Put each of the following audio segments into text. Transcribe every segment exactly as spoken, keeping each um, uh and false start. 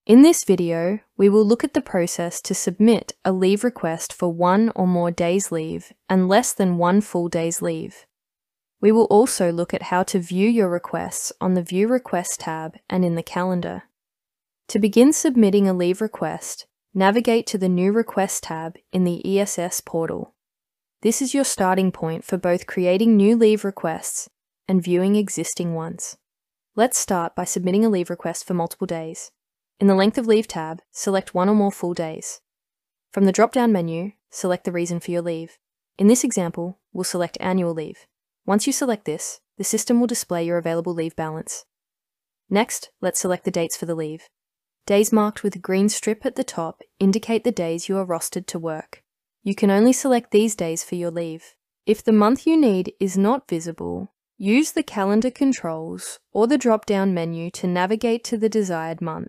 In this video, we will look at the process to submit a leave request for one or more days leave and less than one full day's leave. We will also look at how to view your requests on the View Request tab and in the calendar. To begin submitting a leave request, navigate to the New Request tab in the E S S portal. This is your starting point for both creating new leave requests and viewing existing ones. Let's start by submitting a leave request for multiple days. In the Length of Leave tab, select one or more full days. From the drop-down menu, select the reason for your leave. In this example, we'll select annual leave. Once you select this, the system will display your available leave balance. Next, let's select the dates for the leave. Days marked with a green strip at the top indicate the days you are rostered to work. You can only select these days for your leave. If the month you need is not visible, use the calendar controls or the drop-down menu to navigate to the desired month.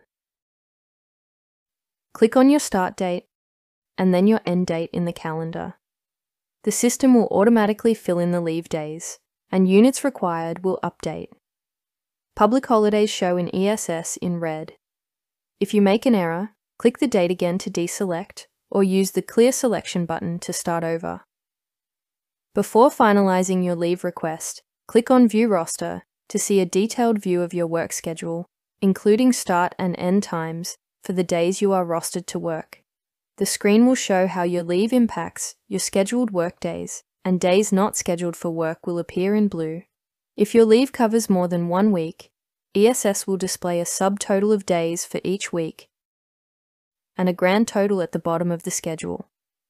Click on your start date and then your end date in the calendar. The system will automatically fill in the leave days, and units required will update. Public holidays show in E S S in red. If you make an error, click the date again to deselect, or use the Clear Selection button to start over. Before finalizing your leave request, click on View Roster to see a detailed view of your work schedule, including start and end times for the days you are rostered to work. The screen will show how your leave impacts your scheduled work days, and days not scheduled for work will appear in blue. If your leave covers more than one week, E S S will display a subtotal of days for each week and a grand total at the bottom of the schedule.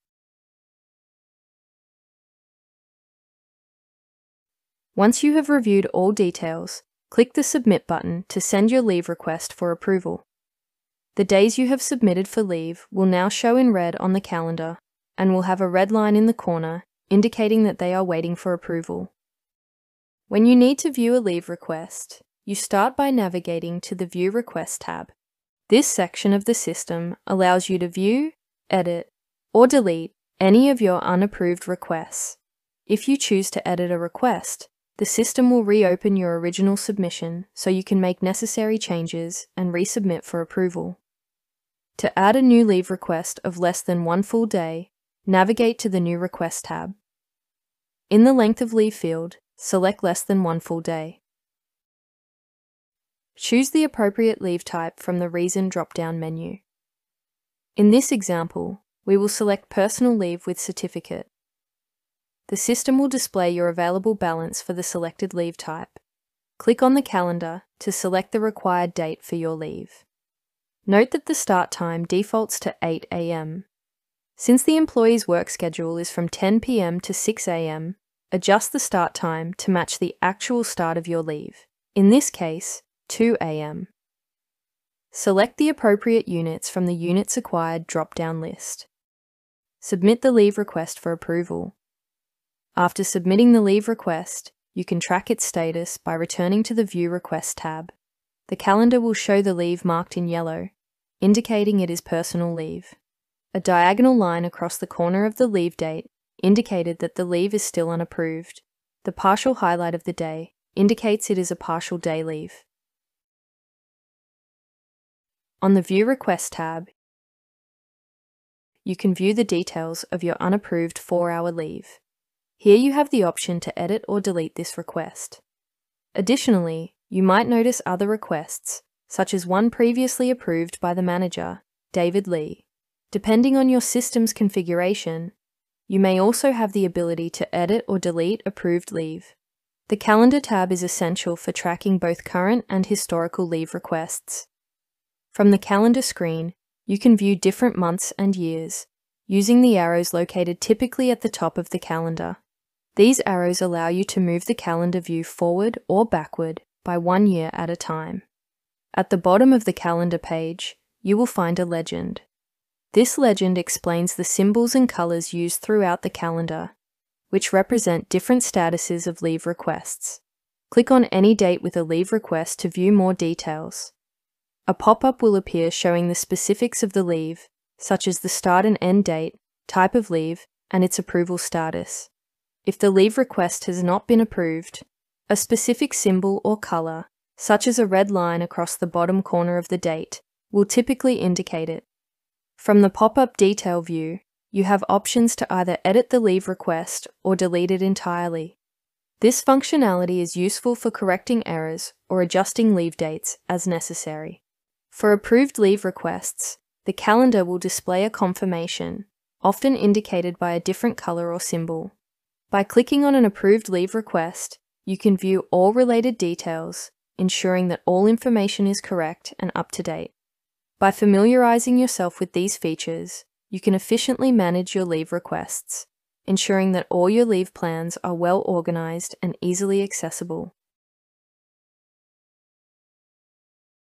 Once you have reviewed all details, click the Submit button to send your leave request for approval. The days you have submitted for leave will now show in red on the calendar and will have a red line in the corner indicating that they are waiting for approval. When you need to view a leave request, you start by navigating to the View Request tab. This section of the system allows you to view, edit, or delete any of your unapproved requests. If you choose to edit a request, the system will reopen your original submission so you can make necessary changes and resubmit for approval. To add a new leave request of less than one full day, navigate to the New Request tab. In the Length of Leave field, select less than one full day. Choose the appropriate leave type from the Reason drop-down menu. In this example, we will select Personal Leave with Certificate. The system will display your available balance for the selected leave type. Click on the calendar to select the required date for your leave. Note that the start time defaults to eight A M Since the employee's work schedule is from ten P M to six A M, adjust the start time to match the actual start of your leave, in this case, two A M Select the appropriate units from the Units Acquired drop-down list. Submit the leave request for approval. After submitting the leave request, you can track its status by returning to the View Request tab. The calendar will show the leave marked in yellow, indicating it is personal leave. A diagonal line across the corner of the leave date indicated that the leave is still unapproved. The partial highlight of the day indicates it is a partial day leave. On the View Request tab, you can view the details of your unapproved four-hour leave. Here you have the option to edit or delete this request. Additionally, you might notice other requests, such as one previously approved by the manager, David Lee. Depending on your system's configuration, you may also have the ability to edit or delete approved leave. The Calendar tab is essential for tracking both current and historical leave requests. From the Calendar screen, you can view different months and years, using the arrows located typically at the top of the calendar. These arrows allow you to move the calendar view forward or backward by one year at a time. At the bottom of the calendar page, you will find a legend. This legend explains the symbols and colors used throughout the calendar, which represent different statuses of leave requests. Click on any date with a leave request to view more details. A pop-up will appear showing the specifics of the leave, such as the start and end date, type of leave, and its approval status. If the leave request has not been approved, a specific symbol or color, such as a red line across the bottom corner of the date, will typically indicate it. From the pop-up detail view, you have options to either edit the leave request or delete it entirely. This functionality is useful for correcting errors or adjusting leave dates as necessary. For approved leave requests, the calendar will display a confirmation, often indicated by a different color or symbol. By clicking on an approved leave request, you can view all related details, ensuring that all information is correct and up to date. By familiarizing yourself with these features, you can efficiently manage your leave requests, ensuring that all your leave plans are well organized and easily accessible.